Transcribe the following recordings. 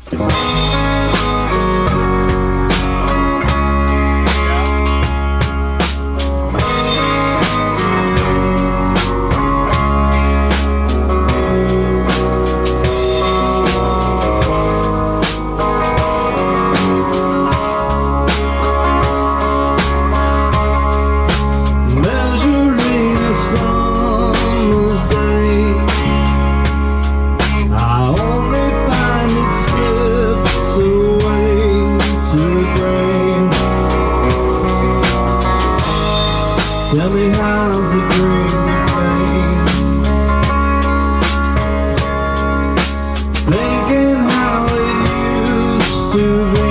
Tell me how's the dream you played, thinking how it used to be.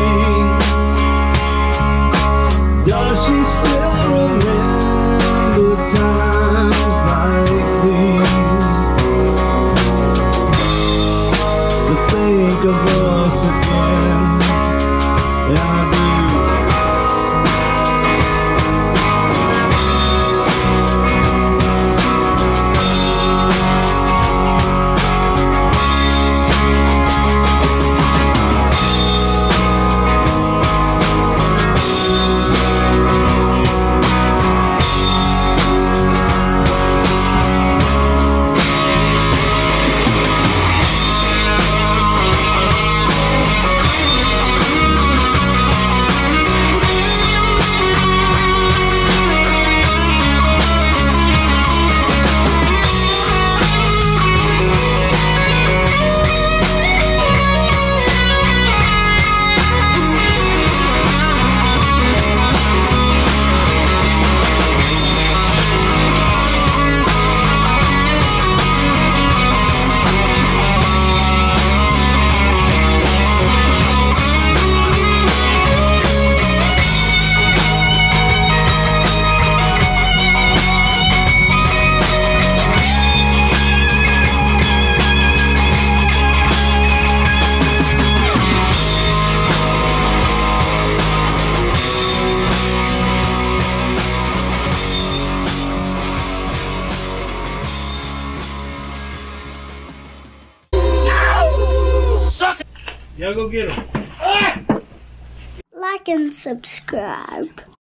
Does she still remember times like these? To think of us again, yeah, I do. Y'all go get him. Like and subscribe.